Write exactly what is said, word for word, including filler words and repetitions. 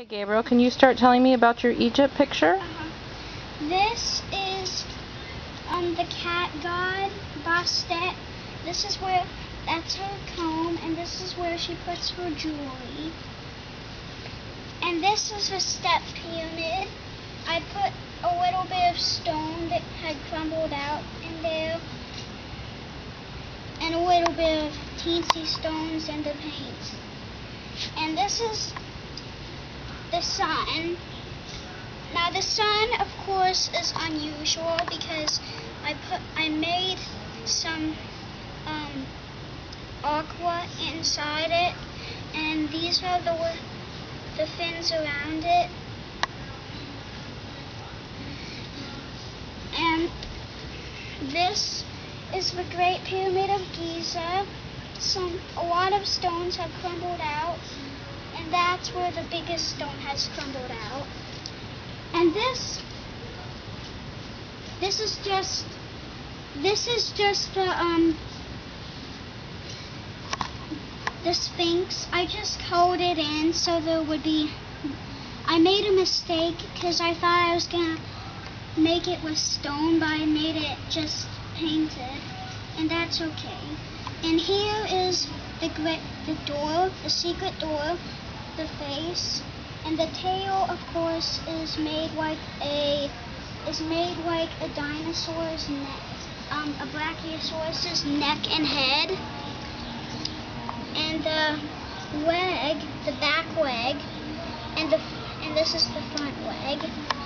Okay, Gabriel, can you start telling me about your Egypt picture? Uh-huh. This is um the cat god, Bastet. This is where, that's her comb, and this is where she puts her jewelry. And this is a step pyramid. I put a little bit of stone that had crumbled out in there, and a little bit of teensy stones in the paint. And this is the sun. Now the sun, of course, is unusual because I put I made some um, aqua inside it, and these are the the fins around it. And this is the Great Pyramid of Giza. Some a lot of stones have crumbled out, and that's where the biggest stone has crumbled out. And this, this is just, this is just the um, the Sphinx. I just colored it in so there would be. I made a mistake because I thought I was gonna make it with stone, but I made it just painted, and that's okay. And here is the the door, the secret door, the face. And the tail, of course, is made like a is made like a dinosaur's neck, um, a brachiosaurus's neck and head. And the leg, the back leg, and the and this is the front leg.